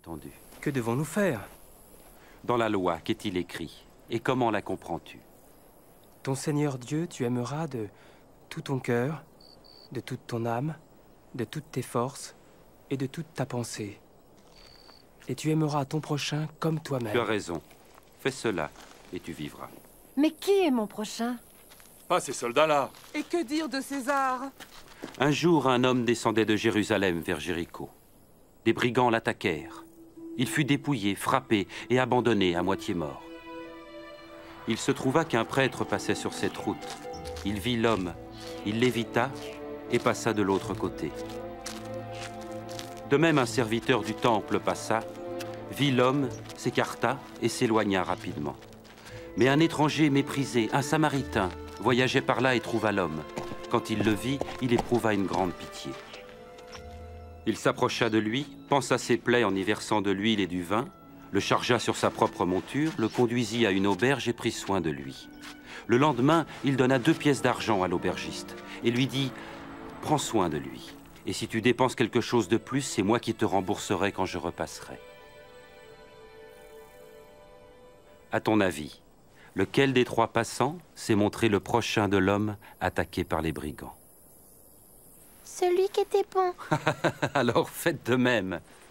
entendu. Que devons-nous faire? Dans la loi, qu'est-il écrit? Et comment la comprends-tu? Ton Seigneur Dieu, tu aimeras de tout ton cœur, de toute ton âme, de toutes tes forces et de toute ta pensée. Et tu aimeras ton prochain comme toi-même. Tu as raison. Fais cela et tu vivras. Mais qui est mon prochain? Pas ces soldats-là. Et que dire de César? Un jour, un homme descendait de Jérusalem vers Jéricho. Des brigands l'attaquèrent. Il fut dépouillé, frappé et abandonné à moitié mort. Il se trouva qu'un prêtre passait sur cette route. Il vit l'homme, il l'évita et passa de l'autre côté. De même, un serviteur du temple passa, vit l'homme, s'écarta et s'éloigna rapidement. Mais un étranger méprisé, un Samaritain, voyageait par là et trouva l'homme. Quand il le vit, il éprouva une grande pitié. Il s'approcha de lui, pansa ses plaies en y versant de l'huile et du vin, le chargea sur sa propre monture, le conduisit à une auberge et prit soin de lui. Le lendemain, il donna 2 pièces d'argent à l'aubergiste et lui dit « Prends soin de lui, et si tu dépenses quelque chose de plus, c'est moi qui te rembourserai quand je repasserai. » À ton avis, lequel des 3 passants s'est montré le prochain de l'homme attaqué par les brigands? Celui qui était bon. Alors faites de même.